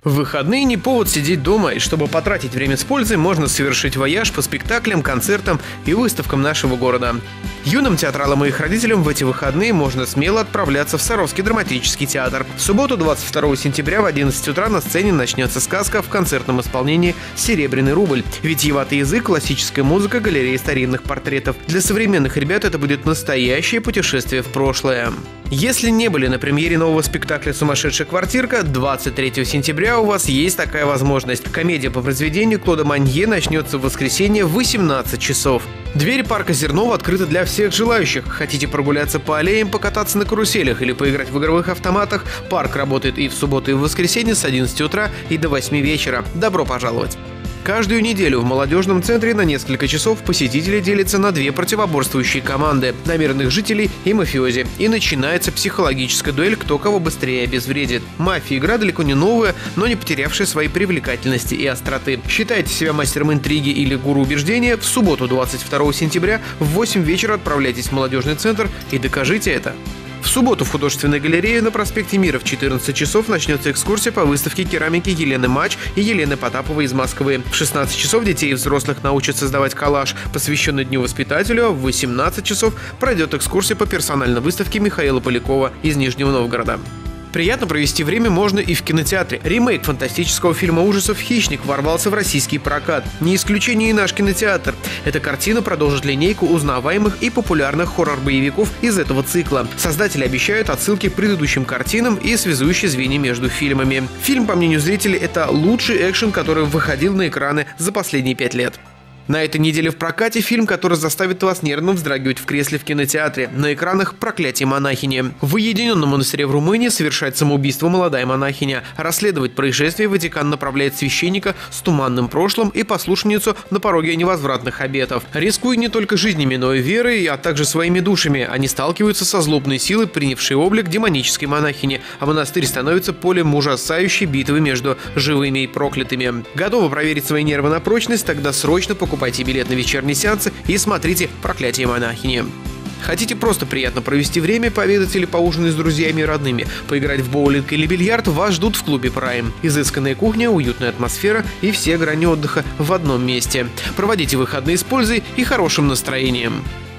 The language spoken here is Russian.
В выходные не повод сидеть дома, и чтобы потратить время с пользой, можно совершить вояж по спектаклям, концертам и выставкам нашего города. Юным театралам и их родителям в эти выходные можно смело отправляться в Саровский драматический театр. В субботу, 22 сентября в 11 утра на сцене начнется сказка в концертном исполнении «Серебряный рубль». Витиеватый язык, классическая музыка, галерея старинных портретов. Для современных ребят это будет настоящее путешествие в прошлое. Если не были на премьере нового спектакля «Сумасшедшая квартирка», 23 сентября у вас есть такая возможность. Комедия по произведению Клода Монье начнется в воскресенье в 18 часов. Двери парка Зернова открыты для всех желающих. Хотите прогуляться по аллеям, покататься на каруселях или поиграть в игровых автоматах? Парк работает и в субботу, и в воскресенье с 11 утра и до 8 вечера. Добро пожаловать! Каждую неделю в молодежном центре на несколько часов посетители делятся на две противоборствующие команды – на мирных жителей и мафиози. И начинается психологическая дуэль, кто кого быстрее обезвредит. «Мафия» – игра далеко не новая, но не потерявшая своей привлекательности и остроты. Считайте себя мастером интриги или гуру убеждения. В субботу, 22 сентября в 8 вечера отправляйтесь в молодежный центр и докажите это. В субботу в художественной галерее на проспекте Мира в 14 часов начнется экскурсия по выставке керамики Елены Мач и Елены Потаповой из Москвы. В 16 часов детей и взрослых научат создавать коллаж, посвященный Дню воспитателя. В 18 часов пройдет экскурсия по персональной выставке Михаила Полякова из Нижнего Новгорода. Приятно провести время можно и в кинотеатре. Ремейк фантастического фильма ужасов «Хищник» ворвался в российский прокат. Не исключение и наш кинотеатр. Эта картина продолжит линейку узнаваемых и популярных хоррор-боевиков из этого цикла. Создатели обещают отсылки к предыдущим картинам и связующие звенья между фильмами. Фильм, по мнению зрителей, это лучший экшен, который выходил на экраны за последние 5 лет. На этой неделе в прокате фильм, который заставит вас нервно вздрагивать в кресле в кинотеатре. На экранах «Проклятие монахини». В уединенном монастыре в Румынии совершает самоубийство молодая монахиня. Расследовать происшествие Ватикан направляет священника с туманным прошлым и послушницу на пороге невозвратных обетов. Рискуя не только жизнями, но и верой, а также своими душами, они сталкиваются со злобной силой, принявшей облик демонической монахини, а монастырь становится полем ужасающей битвы между живыми и проклятыми. Готовы проверить свои нервы на прочность? Тогда срочно покупайте билет на вечерние сеансы и смотрите «Проклятие монахини». Хотите просто приятно провести время, пообедать или поужинать с друзьями и родными, поиграть в боулинг или бильярд, вас ждут в клубе Prime. Изысканная кухня, уютная атмосфера и все грани отдыха в одном месте. Проводите выходные с пользой и хорошим настроением.